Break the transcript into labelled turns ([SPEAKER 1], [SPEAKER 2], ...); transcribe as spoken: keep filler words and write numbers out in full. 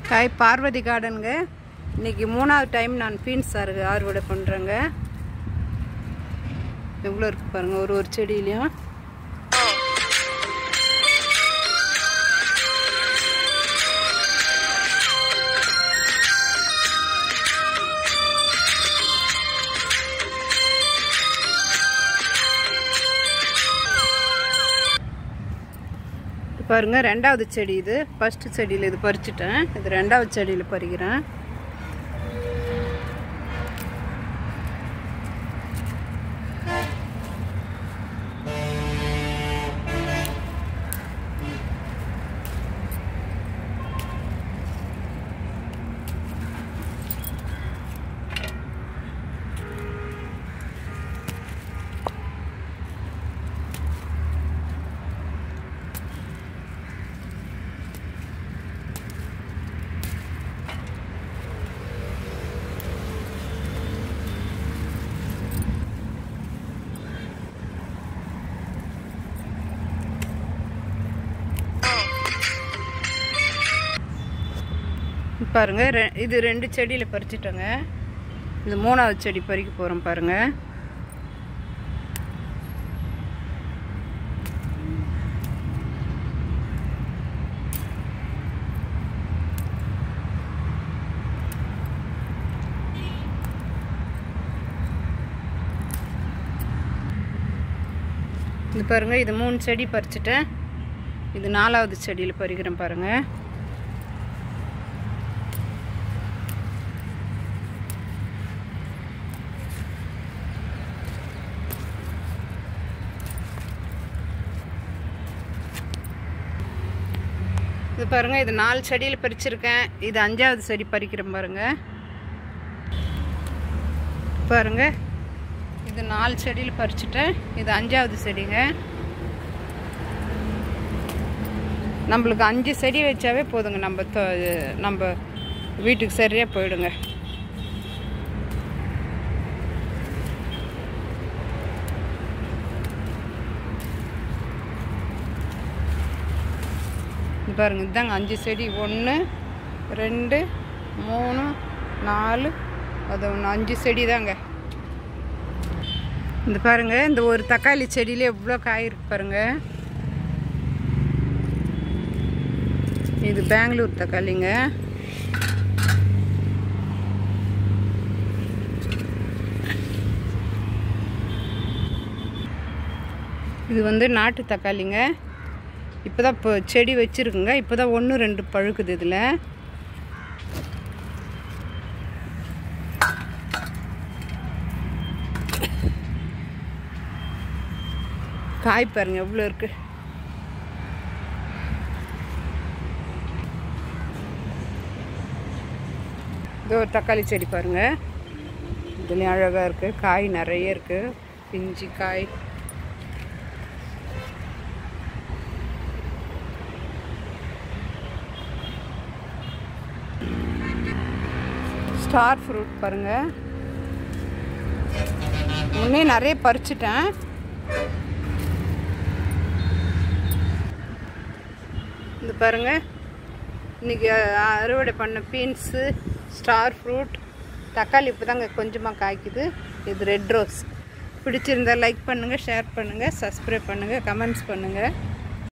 [SPEAKER 1] Hi Parvati கார்டனுங்க. இன்றைக்கி மூணாவது time நான் பீன்ஸ் அறு அறுவடை பண்ணுறேங்க. எவ்வளோ இருக்குது பாருங்கள் ஒரு ஒரு செடியிலையும். பாருங்க ரெண்டாவது செடி. இது ஃபர்ஸ்ட் செடியில் இது பறிச்சுட்டேன். இது ரெண்டாவது செடியில் பறிக்கிறேன். பாருங்க இது ரெண்டு செடியில் பறிச்சிட்டோங்க. இது மூணாவது செடி பறிக்க போகிறோம் பாருங்க. இது பாருங்க இது மூணு செடி பறிச்சிட்டேன். இது நாலாவது செடியில் பறிக்கிறேன் பாருங்க. இது பாருங்க இது நாலு செடியில் பறிச்சிருக்கேன். இது அஞ்சாவது செடி பறிக்கிறேன் பாருங்க. பாருங்க இது நாலு செடியில் பறிச்சுட்டேன். இது அஞ்சாவது செடிங்க. நம்மளுக்கு அஞ்சு செடி வச்சாவே போதுங்க. நம்ம நம்ம வீட்டுக்கு சரியாக போயிடுங்க. பாருங்க இதுதாங்க அஞ்சு செடி. ஒன்று ரெண்டு மூணு நாலு அது ஒன்று அஞ்சு செடி தாங்க. இந்த பாருங்க இந்த ஒரு தக்காளி செடியில எவ்வளோ காய் இருக்கு பாருங்க. இது பெங்களூர் தக்காளிங்க. இது வந்து நாட்டு தக்காளிங்க. இப்போ தான் இப்போ செடி வச்சுருக்குங்க. இப்போ தான் ஒன்று ரெண்டு பழுக்குது. இதில் காய் பாருங்க எவ்வளோ இருக்கு. இது ஒரு தக்காளி செடி பாருங்க. இதுலேயும் அழகாக இருக்குது. காய் நிறைய இருக்குது. பிஞ்சு காய். ஸ்டார் ஃப்ரூட் பாருங்க. முன்னே நிறைய பறிச்சிட்டேன். இந்த பாருங்க இன்னைக்கு அறுவடை பண்ண பீன்ஸு, ஸ்டார் ஃப்ரூட், தக்காளி இப்போ தாங்க கொஞ்சமாக காய்க்குது. இது ரெட் ரோஸ். பிடிச்சிருந்தா லைக் பண்ணுங்கள், ஷேர் பண்ணுங்கள், சப்ஸ்கிரைப் பண்ணுங்கள், கமெண்ட்ஸ் பண்ணுங்கள்.